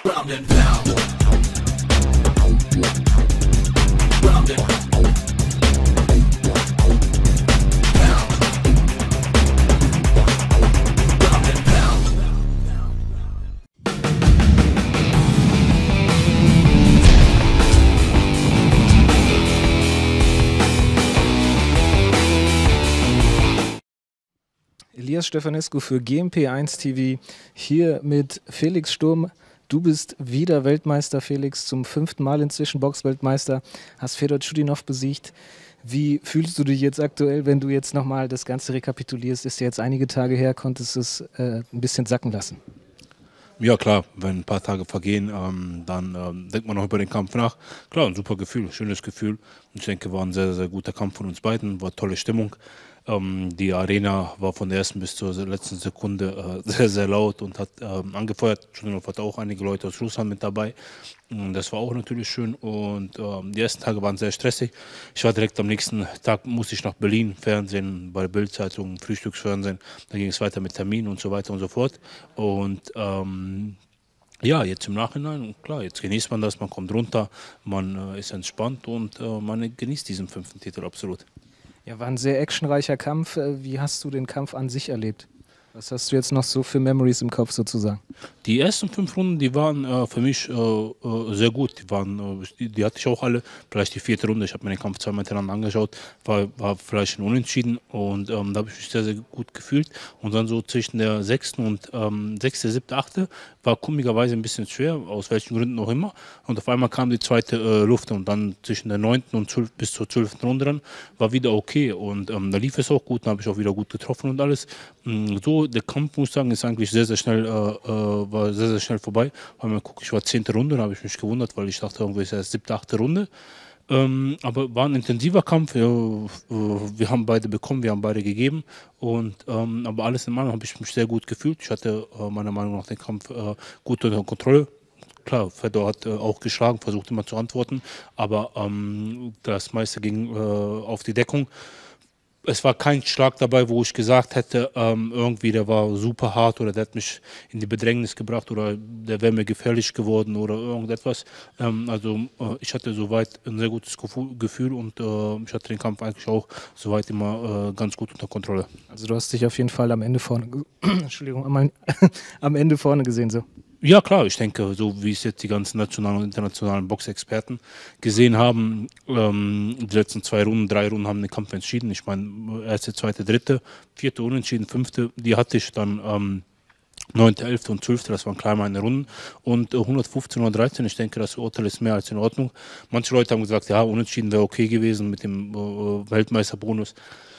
Ground and pound. Ground and pound. Ground and pound. Elias Stefanescu für GMP1 TV, hier mit Felix Sturm. Du bist wieder Weltmeister, Felix, zum 5. Mal inzwischen Boxweltmeister, hast Fedor Tschudinov besiegt. Wie fühlst du dich jetzt aktuell, wenn du jetzt nochmal das Ganze rekapitulierst? Ist ja jetzt einige Tage her, konntest du es ein bisschen sacken lassen? Ja klar, wenn ein paar Tage vergehen, dann denkt man noch über den Kampf nach. Klar, ein super Gefühl, schönes Gefühl. Ich denke, war ein sehr, sehr guter Kampf von uns beiden, war tolle Stimmung. Die Arena war von der ersten bis zur letzten Sekunde sehr, sehr laut und hat angefeuert. Tschudinov hatte auch einige Leute aus Russland mit dabei. Das war auch natürlich schön und die ersten Tage waren sehr stressig. Ich war direkt am nächsten Tag, musste ich nach Berlin, Fernsehen, bei der Bild-Zeitung, Frühstücksfernsehen. Dann ging es weiter mit Terminen und so weiter und so fort. Und ja, jetzt im Nachhinein, klar, jetzt genießt man das, man kommt runter, man ist entspannt und man genießt diesen 5. Titel absolut. Ja, war ein sehr actionreicher Kampf. Wie hast du den Kampf an sich erlebt? Was hast du jetzt noch so für Memories im Kopf sozusagen? Die ersten 5 Runden, die waren für mich sehr gut. Die hatte ich auch alle. Vielleicht die 4. Runde, ich habe mir den Kampf zweimal hintereinander angeschaut, war vielleicht ein Unentschieden und da habe ich mich sehr, sehr gut gefühlt. Und dann so zwischen der 6. und 6., 7., 8. war komischerweise ein bisschen schwer, aus welchen Gründen auch immer. Und auf einmal kam die zweite Luft und dann zwischen der 9. und 12. bis zur 12. Runde dann war wieder okay. Und da lief es auch gut, da habe ich auch wieder gut getroffen und alles. So, der Kampf, muss ich sagen, ist eigentlich sehr, sehr schnell, war sehr, sehr schnell vorbei. Weil man guckt, ich war 10. Runde, da habe ich mich gewundert, weil ich dachte, irgendwie ist erst 7., 8. Runde. Aber war ein intensiver Kampf. Wir haben beide bekommen, wir haben beide gegeben. Aber alles in allem habe ich mich sehr gut gefühlt. Ich hatte meiner Meinung nach den Kampf gut unter Kontrolle. Klar, Fedor hat auch geschlagen, versucht immer zu antworten, aber das meiste ging auf die Deckung. Es war kein Schlag dabei, wo ich gesagt hätte, irgendwie der war super hart oder der hat mich in die Bedrängnis gebracht oder der wäre mir gefährlich geworden oder irgendetwas. Ich hatte soweit ein sehr gutes Gefühl und ich hatte den Kampf eigentlich auch soweit immer ganz gut unter Kontrolle. Also du hast dich auf jeden Fall am Ende vorne, Entschuldigung, am Ende vorne gesehen so. Ja klar, ich denke, so wie es jetzt die ganzen nationalen und internationalen Boxexperten gesehen haben, die letzten 2 Runden, 3 Runden haben den Kampf entschieden. Ich meine, 1., 2., 3., 4. Unentschieden, 5., die hatte ich dann 9., 11. und 12., das waren klar meine Runden. Und 115 oder 13, ich denke, das Urteil ist mehr als in Ordnung. Manche Leute haben gesagt, ja, Unentschieden wäre okay gewesen mit dem Weltmeisterbonus.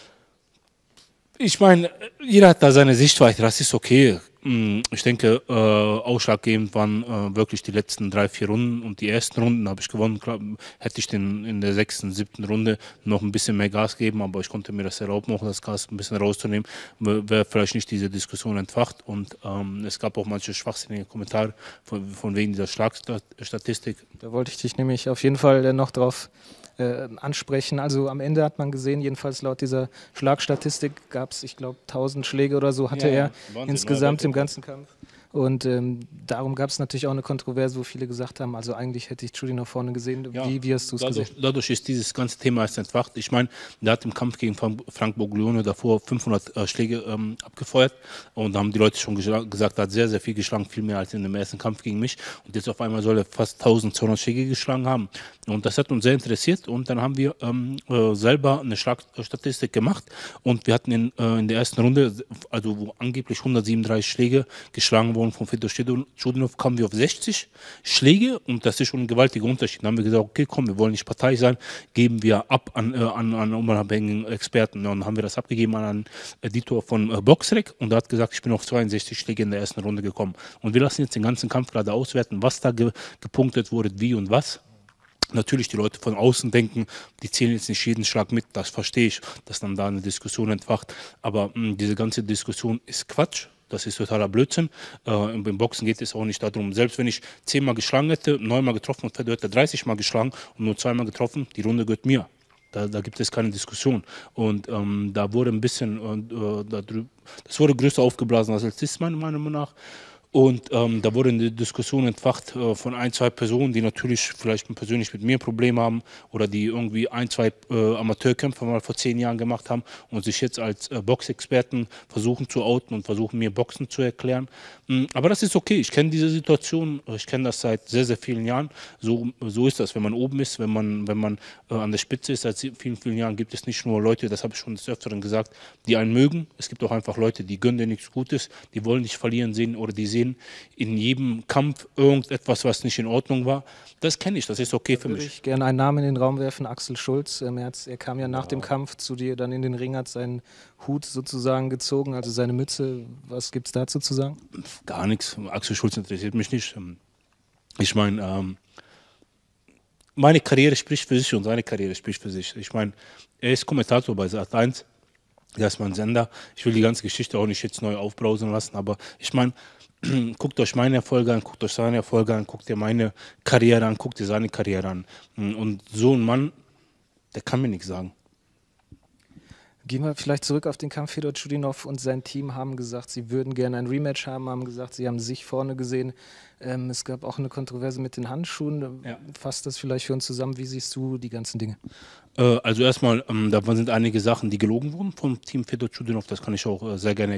Ich meine, jeder hat da seine Sichtweise, das ist okay. Ich denke, ausschlaggebend waren wirklich die letzten 3, 4 Runden und die ersten Runden habe ich gewonnen. Klar, hätte ich in der 6., 7. Runde noch ein bisschen mehr Gas gegeben, aber ich konnte mir das erlauben, auch das Gas ein bisschen rauszunehmen, wäre vielleicht nicht diese Diskussion entfacht. Und es gab auch manche schwachsinnige Kommentare von wegen dieser Schlagstatistik. Da wollte ich dich nämlich auf jeden Fall noch drauf ansprechen. Also am Ende hat man gesehen, jedenfalls laut dieser Schlagstatistik gab es, ich glaube, 1000 Schläge oder so hatte er Wahnsinn, insgesamt im ganzen Kampf. Und darum gab es natürlich auch eine Kontroverse, wo viele gesagt haben, also eigentlich hätte ich Tschudinov vorne gesehen. Ja, wie hast du es gesehen? Dadurch ist dieses ganze Thema erst entfacht. Ich meine, der hat im Kampf gegen Frank Boglione davor 500 Schläge abgefeuert und da haben die Leute schon gesagt, er hat sehr, sehr viel geschlagen, viel mehr als in dem ersten Kampf gegen mich. Und jetzt auf einmal soll er fast 1200 Schläge geschlagen haben. Und das hat uns sehr interessiert und dann haben wir selber eine Schlagstatistik gemacht und wir hatten in der ersten Runde, also wo angeblich 137 Schläge geschlagen wurden von Fedor Tschudinov, kamen wir auf 60 Schläge und das ist schon ein gewaltiger Unterschied. Dann haben wir gesagt, okay, komm, wir wollen nicht parteiisch sein, geben wir ab an unabhängigen Experten. Und dann haben wir das abgegeben an einen Editor von Boxrec und der hat gesagt, ich bin auf 62 Schläge in der ersten Runde gekommen. Und wir lassen jetzt den ganzen Kampf gerade auswerten, was da gepunktet wurde, wie und was. Natürlich die Leute von außen denken, die zählen jetzt nicht jeden Schlag mit, das verstehe ich, dass dann da eine Diskussion entfacht. Aber diese ganze Diskussion ist Quatsch. Das ist totaler Blödsinn. Beim Boxen geht es auch nicht darum, selbst wenn ich 10-mal geschlagen hätte, 9-mal getroffen und Fedor hätte 30-mal geschlagen und nur 2-mal getroffen, die Runde gehört mir. Da gibt es keine Diskussion. Und da wurde ein bisschen, das wurde größer aufgeblasen, als es ist, meiner Meinung nach. Und da wurde eine Diskussion entfacht von ein, zwei Personen, die natürlich vielleicht persönlich mit mir Probleme haben oder die irgendwie ein, zwei Amateurkämpfe mal vor 10 Jahren gemacht haben und sich jetzt als Boxexperten versuchen zu outen und versuchen mir Boxen zu erklären. Aber das ist okay. Ich kenne diese Situation. Ich kenne das seit sehr, sehr vielen Jahren. So ist das, wenn man oben ist, wenn man an der Spitze ist. Seit vielen, vielen Jahren gibt es nicht nur Leute, das habe ich schon des Öfteren gesagt, die einen mögen. Es gibt auch einfach Leute, die gönnen dir nichts Gutes, die wollen dich verlieren sehen oder die sehen in jedem Kampf irgendetwas, was nicht in Ordnung war. Das kenne ich, das ist okay für Würde mich. ich gerne einen Namen in den Raum werfen, Axel Schulz. Er kam ja nach dem Kampf zu dir dann in den Ring, hat seinen Hut sozusagen gezogen, also seine Mütze. Was gibt es dazu zu sagen? Gar nichts. Axel Schulz interessiert mich nicht. Ich meine, meine Karriere spricht für sich und seine Karriere spricht für sich. Ich meine, er ist Kommentator bei Sat.1. Das ist mein Sender. Ich will die ganze Geschichte auch nicht jetzt neu aufbrausen lassen, aber ich meine, guckt euch meine Erfolge an, guckt euch seine Erfolge an, guckt ihr meine Karriere an, guckt ihr seine Karriere an. Und so ein Mann, der kann mir nichts sagen. Gehen wir vielleicht zurück auf den Kampf. Fedor Tschudinov und sein Team haben gesagt, sie würden gerne ein Rematch haben, haben gesagt, sie haben sich vorne gesehen. Es gab auch eine Kontroverse mit den Handschuhen. Ja. Fasst das vielleicht für uns zusammen? Wie siehst du die ganzen Dinge? Also erstmal, da sind einige Sachen, die gelogen wurden vom Team Fedor Tschudinov. Das kann ich auch sehr gerne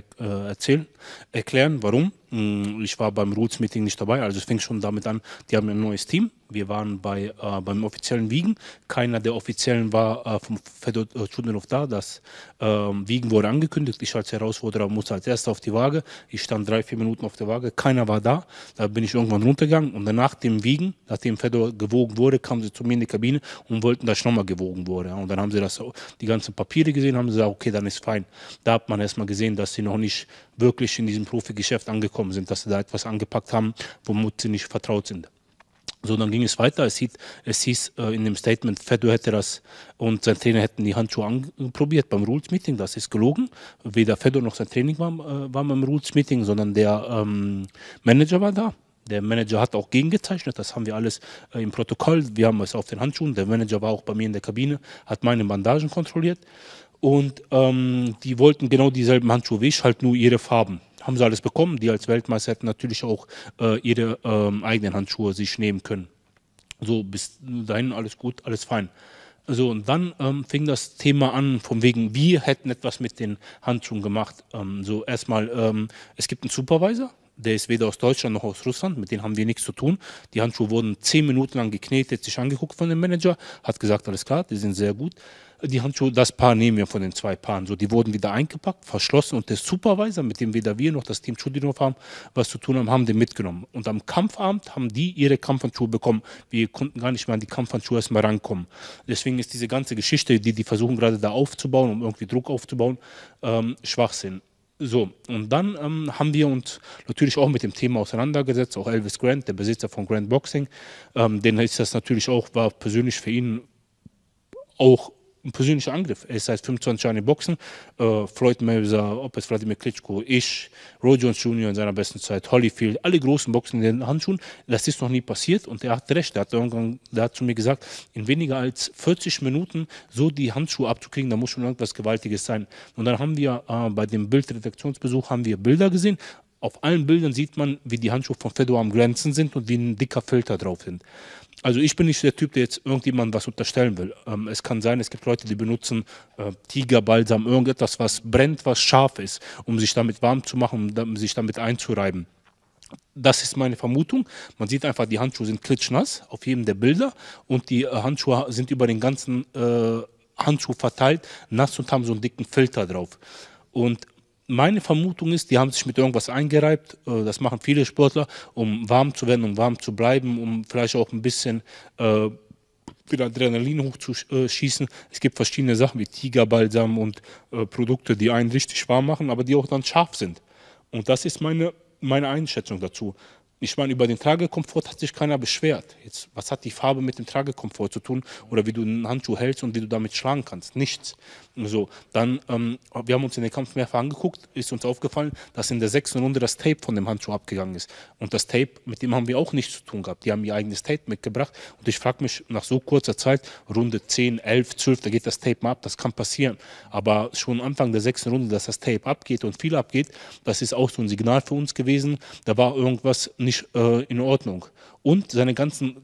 erklären. Warum? Ich war beim Rules-Meeting nicht dabei, also es fing schon damit an, die haben ein neues Team. Wir waren beim offiziellen Wiegen. Keiner der Offiziellen war vom Fedor Tschudinov da. Das Wiegen wurde angekündigt. Ich als Herausforderer musste als Erster auf die Waage. Ich stand 3-4 Minuten auf der Waage. Keiner war da. Da bin ich irgendwann runtergegangen. Und danach dem Wiegen, nachdem Fedor gewogen wurde, kamen sie zu mir in die Kabine und wollten, dass ich nochmal gewogen wurde. Und dann haben sie die ganzen Papiere gesehen, haben sie gesagt, okay, dann ist fein. Da hat man erstmal gesehen, dass sie noch nicht wirklich in diesem Profigeschäft angekommen sind, dass sie da etwas angepackt haben, womit sie nicht vertraut sind. So, dann ging es weiter. Es hieß in dem Statement, Fedor hätte das und sein Trainer hätten die Handschuhe anprobiert beim Rules-Meeting. Das ist gelogen. Weder Fedor noch sein Training war beim Rules-Meeting, sondern der Manager war da. Der Manager hat auch gegengezeichnet, das haben wir alles im Protokoll. Wir haben es auf den Handschuhen. Der Manager war auch bei mir in der Kabine, hat meine Bandagen kontrolliert. Und die wollten genau dieselben Handschuhe wie ich, halt nur ihre Farben. Haben sie alles bekommen. Die als Weltmeister hätten natürlich auch ihre eigenen Handschuhe sich nehmen können. So, bis dahin alles gut, alles fein. So, und dann fing das Thema an, von wegen, wir hätten etwas mit den Handschuhen gemacht. So, erstmal, es gibt einen Supervisor. Der ist weder aus Deutschland noch aus Russland, mit denen haben wir nichts zu tun. Die Handschuhe wurden 10 Minuten lang geknetet, sich angeguckt von dem Manager, hat gesagt, alles klar, die sind sehr gut. Die Handschuhe, das Paar nehmen wir von den 2 Paaren. So, die wurden wieder eingepackt, verschlossen und der Supervisor, mit dem weder wir noch das Team Tschudinov haben, was zu tun haben den mitgenommen. Und am Kampfabend haben die ihre Kampfhandschuhe bekommen. Wir konnten gar nicht mehr an die Kampfhandschuhe erstmal rankommen. Deswegen ist diese ganze Geschichte, die versuchen gerade da aufzubauen, um irgendwie Druck aufzubauen, Schwachsinn. So, und dann haben wir uns natürlich auch mit dem Thema auseinandergesetzt, auch Elvis Grant, der Besitzer von Grant Boxing, den ist das natürlich auch, war persönlich für ihn auch ein persönlicher Angriff. Er ist seit 25 Jahren im Boxen. Floyd Mayweather, ob es Wladimir Klitschko, ich, Roy Jones Jr. in seiner besten Zeit, Holyfield, alle großen Boxen in den Handschuhen. Das ist noch nie passiert und er hat recht. Der hat zu mir gesagt, in weniger als 40 Minuten so die Handschuhe abzukriegen, da muss schon irgendwas Gewaltiges sein. Und dann haben wir bei dem Bildredaktionsbesuch haben wir Bilder gesehen. Auf allen Bildern sieht man, wie die Handschuhe von Fedor am Glänzen sind und wie ein dicker Filter drauf sind. Also ich bin nicht der Typ, der jetzt irgendjemandem was unterstellen will. Es kann sein, es gibt Leute, die benutzen Tigerbalsam, irgendetwas, was brennt, was scharf ist, um sich damit warm zu machen, um sich damit einzureiben. Das ist meine Vermutung. Man sieht einfach, die Handschuhe sind klitschnass auf jedem der Bilder und die Handschuhe sind über den ganzen Handschuh verteilt, nass und haben so einen dicken Filter drauf. Und meine Vermutung ist, die haben sich mit irgendwas eingereibt, das machen viele Sportler, um warm zu werden, um warm zu bleiben, um vielleicht auch ein bisschen wieder Adrenalin hochzuschießen. Es gibt verschiedene Sachen wie Tigerbalsam und Produkte, die einen richtig warm machen, aber die auch dann scharf sind. Und das ist meine Einschätzung dazu. ich meine, über den Tragekomfort hat sich keiner beschwert. Jetzt, was hat die Farbe mit dem Tragekomfort zu tun oder wie du einen Handschuh hältst und wie du damit schlagen kannst? Nichts. So, dann, wir haben uns in den Kampf mehrfach angeguckt, ist uns aufgefallen, dass in der 6. Runde das Tape von dem Handschuh abgegangen ist. Und das Tape, mit dem haben wir auch nichts zu tun gehabt. Die haben ihr eigenes Tape mitgebracht. Und ich frage mich, nach so kurzer Zeit, Runde 10, 11, 12, da geht das Tape mal ab, das kann passieren. Aber schon Anfang der 6. Runde, dass das Tape abgeht und viel abgeht, das ist auch so ein Signal für uns gewesen. Da war irgendwas nicht in Ordnung. Und seine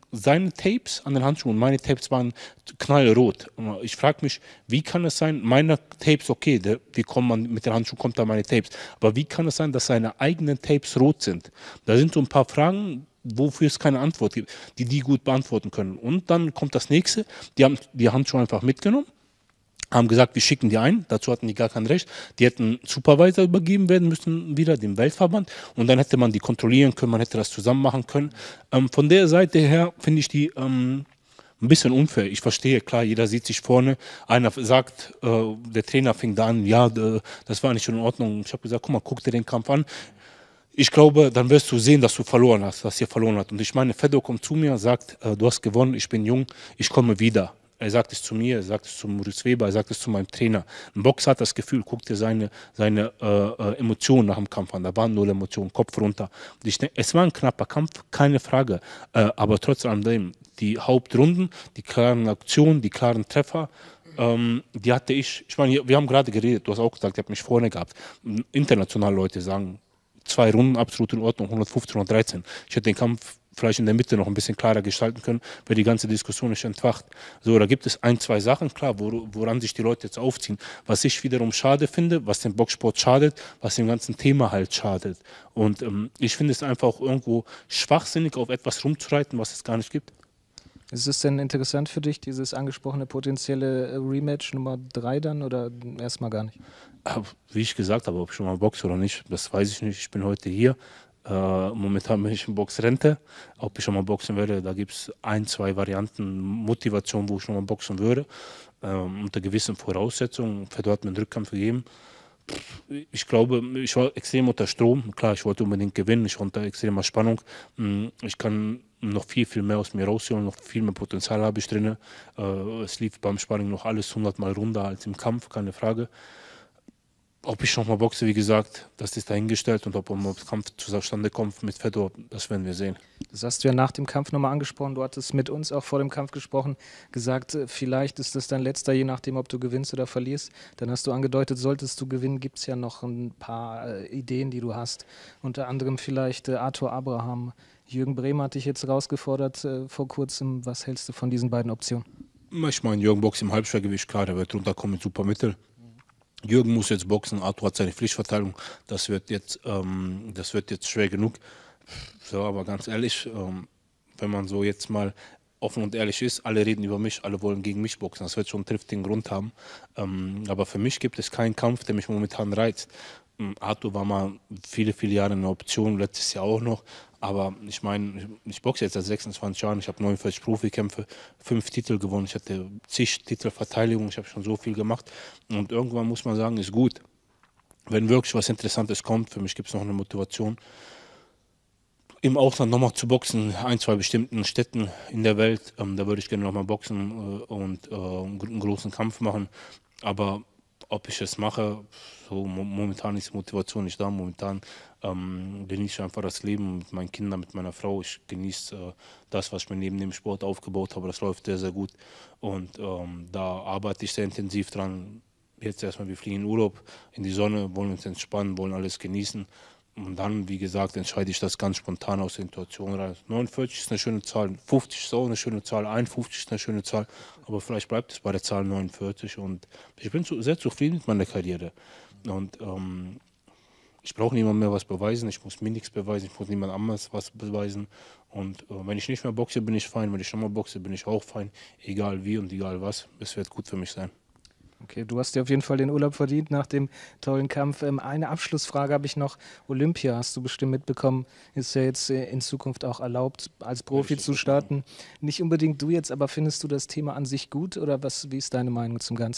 Tapes an den Handschuhen, meine Tapes waren knallrot. Ich frage mich, wie kann es sein, meine Tapes, okay, mit den Handschuhen kommt da meine Tapes, aber wie kann es sein, dass seine eigenen Tapes rot sind? Da sind so ein paar Fragen, wofür es keine Antwort gibt, die gut beantworten können. Und dann kommt das nächste, die haben die Handschuhe einfach mitgenommen, haben gesagt, wir schicken die ein, dazu hatten die gar kein Recht. Die hätten Supervisor übergeben werden müssen, wieder dem Weltverband, und dann hätte man die kontrollieren können, man hätte das zusammen machen können. Von der Seite her finde ich die ein bisschen unfair. Ich verstehe, klar, jeder sieht sich vorne, einer sagt, der Trainer fing da an, ja, das war nicht in Ordnung. Ich habe gesagt, guck mal, guck dir den Kampf an. Ich glaube, dann wirst du sehen, dass du verloren hast, dass ihr verloren habt. Und ich meine, Fedor kommt zu mir, sagt, du hast gewonnen, ich bin jung, ich komme wieder. Er sagt es zu mir, er sagt es zu Maurice Weber, er sagt es zu meinem Trainer. Ein Boxer hat das Gefühl, guck dir seine Emotionen nach dem Kampf an. Da waren 0 Emotionen, Kopf runter. Und ich denke, es war ein knapper Kampf, keine Frage. Aber trotz allem, die Hauptrunden, die klaren Aktionen, die klaren Treffer, die hatte ich. Ich meine, wir haben gerade geredet, du hast auch gesagt, ich habe mich vorne gehabt. International Leute sagen, 2 Runden absolut in Ordnung, 115, 113. Ich hätte den Kampf vielleicht in der Mitte noch ein bisschen klarer gestalten können, wäre die ganze Diskussion nicht entfacht. So, da gibt es 1, 2 Sachen, klar, woran sich die Leute jetzt aufziehen. Was ich wiederum schade finde, was dem Boxsport schadet, was dem ganzen Thema halt schadet. Und ich finde es einfach auch irgendwo schwachsinnig, auf etwas rumzureiten, was es gar nicht gibt. Ist es denn interessant für dich, dieses angesprochene potenzielle Rematch Nummer 3 dann, oder erstmal gar nicht? Wie ich gesagt habe, ob ich schon mal boxe oder nicht, das weiß ich nicht. Ich bin heute hier. Momentan bin ich in Boxrente. Ob ich schon mal boxen werde, da gibt es 1, 2 Varianten, Motivation, wo ich schon mal boxen würde. Unter gewissen Voraussetzungen. Fedor hat mir einen Rückkampf gegeben. Ich glaube, ich war extrem unter Strom. Klar, ich wollte unbedingt gewinnen. Ich war unter extremer Spannung. Ich kann noch viel, viel mehr aus mir rausholen. Noch viel mehr Potenzial habe ich drin. Es lief beim Sparring noch alles 100-mal runder als im Kampf, keine Frage. Ob ich nochmal boxe, wie gesagt, das ist dahingestellt, und ob der Kampf zustande kommt mit Fedor, das werden wir sehen. Das hast du ja nach dem Kampf nochmal angesprochen. Du hattest mit uns auch vor dem Kampf gesprochen, gesagt, vielleicht ist das dein letzter, je nachdem, ob du gewinnst oder verlierst. Dann hast du angedeutet, solltest du gewinnen, gibt es ja noch ein paar Ideen, die du hast. Unter anderem vielleicht Arthur Abraham. Jürgen Bremer hat dich jetzt rausgefordert vor kurzem. Was hältst du von diesen beiden Optionen? Ich meine, Jürgen boxt im Halbschwergewicht, klar, der wird runterkommen mit Supermittel. Jürgen muss jetzt boxen, Arthur hat seine Pflichtverteidigung, das wird jetzt schwer genug. So, aber ganz ehrlich, wenn man so jetzt mal offen und ehrlich ist, alle reden über mich, alle wollen gegen mich boxen, das wird schon einen triftigen Grund haben. Aber für mich gibt es keinen Kampf, der mich momentan reizt. Arthur war mal viele, viele Jahre eine Option, letztes Jahr auch noch. Aber ich meine, ich boxe jetzt seit 26 Jahren, ich habe 49 Profikämpfe, 5 Titel gewonnen, ich hatte zig Titelverteidigungen, ich habe schon so viel gemacht. Und irgendwann muss man sagen, ist gut. Wenn wirklich was Interessantes kommt, für mich gibt es noch eine Motivation, im Ausland nochmal zu boxen, 1, 2 bestimmten Städten in der Welt. Da würde ich gerne nochmal boxen und einen großen Kampf machen. Aber ob ich es mache, so momentan ist die Motivation nicht da. Momentan genieße ich einfach das Leben mit meinen Kindern, mit meiner Frau. Ich genieße das, was ich mir neben dem Sport aufgebaut habe. Das läuft sehr, sehr gut. Und da arbeite ich sehr intensiv dran. Jetzt erstmal, wir fliegen in Urlaub, in die Sonne, wollen uns entspannen, wollen alles genießen. Und dann, wie gesagt, entscheide ich das ganz spontan aus der Situation rein. 49 ist eine schöne Zahl, 50 ist auch eine schöne Zahl, 51 ist eine schöne Zahl. Aber vielleicht bleibt es bei der Zahl 49. Und ich bin sehr zufrieden mit meiner Karriere. Und ich brauche niemandem mehr was beweisen, ich muss mir nichts beweisen, ich muss niemand anderes was beweisen. Und wenn ich nicht mehr boxe, bin ich fein. Wenn ich nochmal boxe, bin ich auch fein. Egal wie und egal was, es wird gut für mich sein. Okay, du hast dir auf jeden Fall den Urlaub verdient nach dem tollen Kampf. Eine Abschlussfrage habe ich noch. Olympia, hast du bestimmt mitbekommen, ist ja jetzt in Zukunft auch erlaubt, als Profi zu starten. Nicht unbedingt du jetzt, aber findest du das Thema an sich gut, oder wie ist deine Meinung zum Ganzen?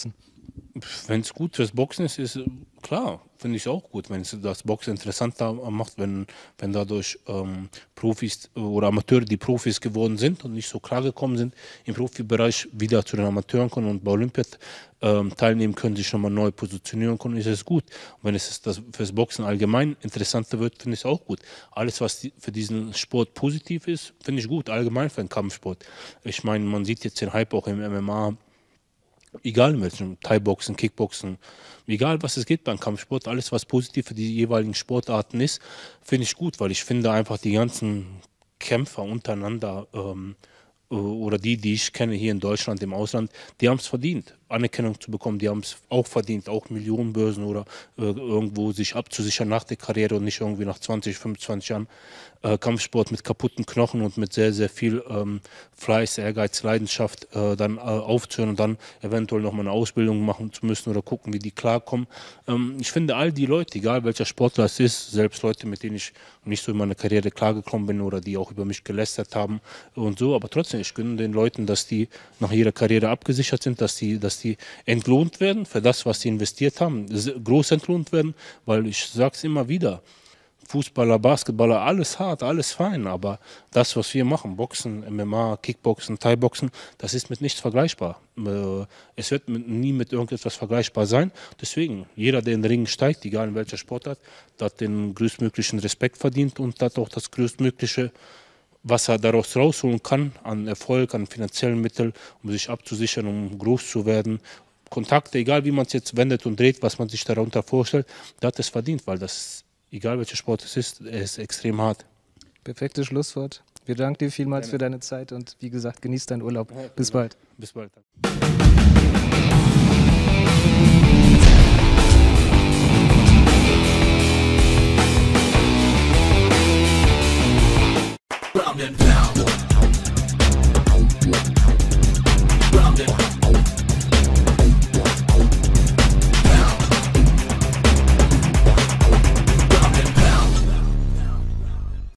Wenn es gut fürs Boxen ist, ist klar, finde ich auch gut, wenn es das Boxen interessanter macht, wenn dadurch Profis oder Amateure, die Profis geworden sind und nicht so klar gekommen sind, im Profibereich wieder zu den Amateuren kommen und bei Olympia teilnehmen können, sich nochmal neu positionieren können, ist es gut. Und wenn es das fürs Boxen allgemein interessanter wird, finde ich es auch gut. Alles, was für diesen Sport positiv ist, finde ich gut, allgemein für den Kampfsport. Ich meine, man sieht jetzt den Hype auch im MMA, egal in welchem, Thai-Boxen, Kickboxen, egal was es geht beim Kampfsport, alles was positiv für die jeweiligen Sportarten ist, finde ich gut, weil ich finde einfach die ganzen Kämpfer untereinander oder die ich kenne hier in Deutschland, im Ausland, die haben es verdient, Anerkennung zu bekommen, die haben es auch verdient, auch Millionenbörsen oder irgendwo sich abzusichern nach der Karriere und nicht irgendwie nach 20, 25 Jahren Kampfsport mit kaputten Knochen und mit sehr, sehr viel Fleiß, Ehrgeiz, Leidenschaft dann aufzuhören und dann eventuell nochmal eine Ausbildung machen zu müssen oder gucken, wie die klarkommen. Ich finde, all die Leute, egal welcher Sportler es ist, selbst Leute, mit denen ich nicht so in meiner Karriere klargekommen bin oder die auch über mich gelästert haben und so, aber trotzdem, ich gönne den Leuten, dass die nach ihrer Karriere abgesichert sind, dass die entlohnt werden für das, was sie investiert haben, groß entlohnt werden, weil ich sage es immer wieder, Fußballer, Basketballer, alles hart, alles fein, aber das, was wir machen, Boxen, MMA, Kickboxen, Thai-Boxen, das ist mit nichts vergleichbar. Es wird nie mit irgendetwas vergleichbar sein. Deswegen, jeder, der in den Ring steigt, egal in welcher Sportart, hat den größtmöglichen Respekt verdient und hat auch das größtmögliche, was er daraus rausholen kann, an Erfolg, an finanziellen Mitteln, um sich abzusichern, um groß zu werden. Kontakte, egal wie man es jetzt wendet und dreht, was man sich darunter vorstellt, der hat es verdient, weil das, egal welcher Sport es ist, er ist extrem hart. Perfektes Schlusswort. Wir danken dir vielmals für deine Zeit und wie gesagt, genieß deinen Urlaub. Bis bald. Bis bald.